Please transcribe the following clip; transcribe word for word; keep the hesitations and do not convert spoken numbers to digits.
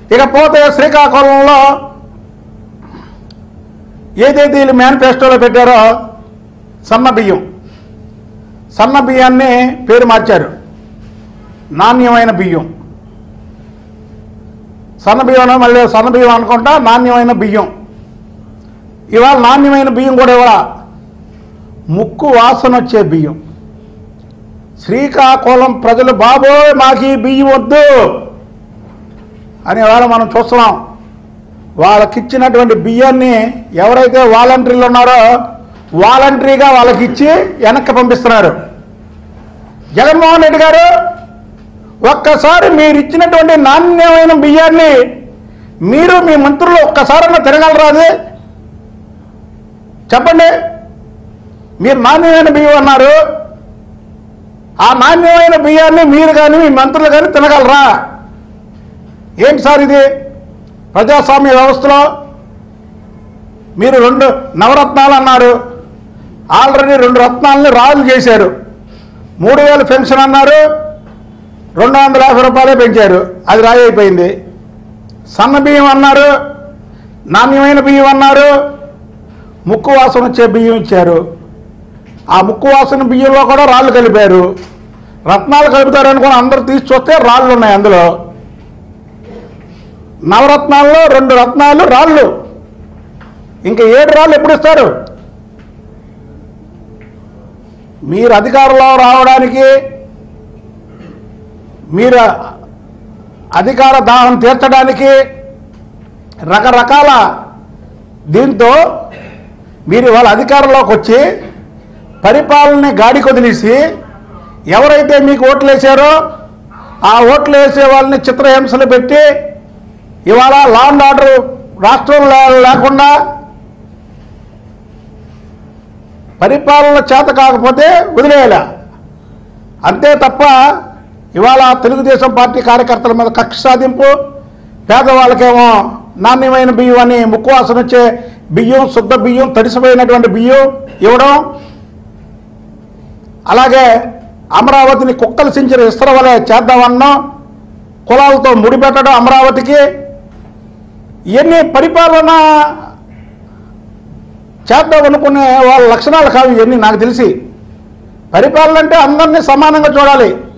ఇకపోతే శ్రీకాకుళంలో ఏదైతే వీళ్ళు మేనిఫెస్టోలో పెట్టారో సన్న బియ్యం సన్న బియ్యాన్ని పేరు మార్చారు, నాణ్యమైన బియ్యం. సన్న బియ్యం మళ్ళీ సన్న బియ్యం అనుకుంటా నాణ్యమైన బియ్యం. ఇవాళ నాణ్యమైన బియ్యం కూడా ఇవాళ ముక్కు వాసన వచ్చే బియ్యం. శ్రీకాకుళం ప్రజలు బాబోయ్ మాకు ఈ బియ్యం వద్దు అని ఇవాళ మనం చూస్తున్నాం. వాళ్ళకిచ్చినటువంటి బియ్యాన్ని ఎవరైతే వాలంటీర్లు ఉన్నారో వాలంటరీగా వాళ్ళకి ఇచ్చి వెనక్కి పంపిస్తున్నారు. జగన్మోహన్ రెడ్డి గారు ఒక్కసారి మీరు ఇచ్చినటువంటి నాణ్యమైన బియ్యాన్ని మీరు మీ మంత్రులు ఒక్కసారన్నా తిరగలరా? అది చెప్పండి. మీరు నాణ్యమైన బియ్యం అన్నారు, ఆ నాణ్యమైన బియ్యాన్ని మీరు కానీ మీ మంత్రులు కానీ తినగలరా? ఏంటి సార్ ఇది? ప్రజాస్వామ్య వ్యవస్థలో మీరు రెండు నవరత్నాలు అన్నారు, ఆల్రెడీ రెండు రత్నాలని రాజు చేశారు. మూడు వేల పెన్షన్ అన్నారు, రెండు వందల యాభై రూపాయలే పెంచారు, అది రాయి అయిపోయింది. సన్న బియ్యం అన్నారు, నాణ్యమైన బియ్యం అన్నారు, ముక్కు వాసన వచ్చే బియ్యం ఇచ్చారు. ఆ ముక్కు వాసన బియ్యంలో కూడా రాళ్ళు కలిపారు. రత్నాలు కలుపుతారు అనుకుని అందరూ తీసి చూస్తే రాళ్ళు ఉన్నాయి అందులో. నవరత్నాల్లో రెండు రత్నాలు రాళ్ళు, ఇంకా ఏడు రాళ్ళు ఎప్పుడు ఇస్తారు? మీరు అధికారంలో రావడానికి, మీరు అధికార దాహం తీర్చడానికి రకరకాల దీంతో మీరు వాళ్ళ అధికారంలోకి వచ్చి పరిపాలనని గాడి కొదిలేసి ఎవరైతే మీకు ఓట్లు వేసారో ఆ ఓట్లు వేసే వాళ్ళని చిత్రహింసలు పెట్టి ఇవాళ లా అండ్ ఆర్డర్ రాష్ట్రంలో లేకుండా పరిపాలన చేత కాకపోతే వదిలేయాల అంతే తప్ప ఇవాళ తెలుగుదేశం పార్టీ కార్యకర్తల మీద కక్ష సాధింపు, పేదవాళ్ళకేమో నాణ్యమైన బియ్యం అని ముక్కు వాసన వచ్చే బియ్యం, శుద్ధ బియ్యం, తడిసిపోయినటువంటి బియ్యం ఇవ్వడం, అలాగే అమరావతిని కుక్కలు సించిన ఇస్తర వలె చేద్దామన్నా కులాలతో ముడిపెట్టడం అమరావతికి, ఇవన్నీ పరిపాలన చేద్దామనుకునే వాళ్ళ లక్షణాలు కావు ఇవన్నీ. నాకు తెలిసి పరిపాలన అంటే అందరినీ సమానంగా చూడాలి.